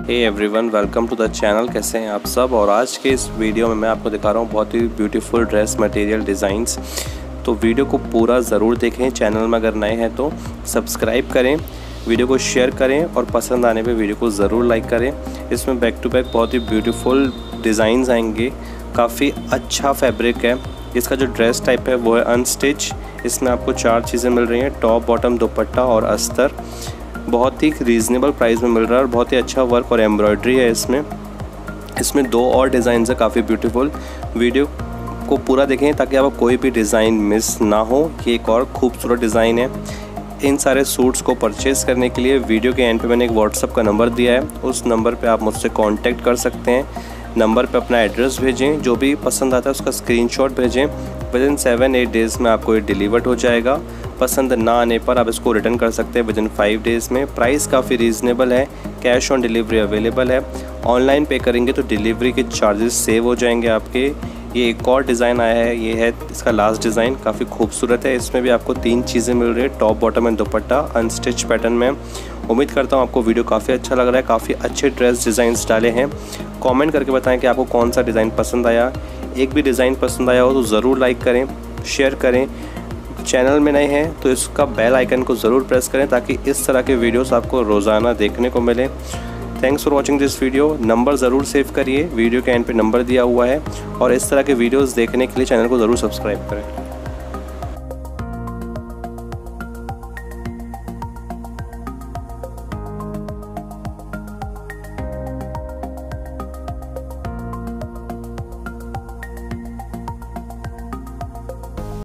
Hey everyone, welcome to the channel. कैसे हैं आप सब। और आज के इस वीडियो में मैं आपको दिखा रहा हूँ बहुत ही ब्यूटीफुल ड्रेस मटेरियल डिज़ाइंस। तो वीडियो को पूरा ज़रूर देखें। चैनल में अगर नए हैं तो सब्सक्राइब करें, वीडियो को शेयर करें और पसंद आने पे वीडियो को ज़रूर लाइक करें। इसमें बैक टू बैक बहुत ही ब्यूटीफुल डिज़ाइंस आएंगे। काफ़ी अच्छा फैब्रिक है। इसका जो ड्रेस टाइप है वो है अनस्टिच। इसमें आपको 4 चीज़ें मिल रही हैं, टॉप, बॉटम, दुपट्टा और अस्तर। बहुत ही रीज़नेबल प्राइस में मिल रहा है और बहुत ही अच्छा वर्क और एम्ब्रॉयडरी है इसमें 2 और डिज़ाइन है काफ़ी ब्यूटीफुल। वीडियो को पूरा देखें ताकि आपको कोई भी डिज़ाइन मिस ना हो। ये एक और खूबसूरत डिज़ाइन है। इन सारे सूट्स को परचेज़ करने के लिए वीडियो के एंड पे मैंने एक व्हाट्सअप का नंबर दिया है, उस नंबर पे आप मुझसे कांटेक्ट कर सकते हैं। नंबर पे अपना एड्रेस भेजें, जो भी पसंद आता है उसका स्क्रीनशॉट भेजें। विदिन 7-8 डेज़ में आपको ये डिलीवर्ड हो जाएगा। पसंद ना आने पर आप इसको रिटर्न कर सकते हैं विदिन 5 डेज़ में। प्राइस काफ़ी रीज़नेबल है। कैश ऑन डिलीवरी अवेलेबल है। ऑनलाइन पे करेंगे तो डिलीवरी के चार्जेस सेव हो जाएंगे आपके। ये एक और डिज़ाइन आया है, ये है इसका लास्ट डिज़ाइन। काफ़ी खूबसूरत है। इसमें भी आपको 3 चीज़ें मिल रही है, top, bottom and dupatta, unstitch pattern में। उम्मीद करता हूँ आपको वीडियो काफ़ी अच्छा लग रहा है। काफ़ी अच्छे ड्रेस डिज़ाइंस डाले हैं। कमेंट करके बताएं कि आपको कौन सा डिज़ाइन पसंद आया। एक भी डिज़ाइन पसंद आया हो तो ज़रूर लाइक करें, शेयर करें। चैनल में नए हैं तो इसका बेल आइकन को ज़रूर प्रेस करें ताकि इस तरह के वीडियोस आपको रोज़ाना देखने को मिले। Thanks for watching this video. Number ज़रूर सेव करिए, वीडियो के एंड पे नंबर दिया हुआ है। और इस तरह के वीडियोस देखने के लिए चैनल को ज़रूर सब्सक्राइब करें।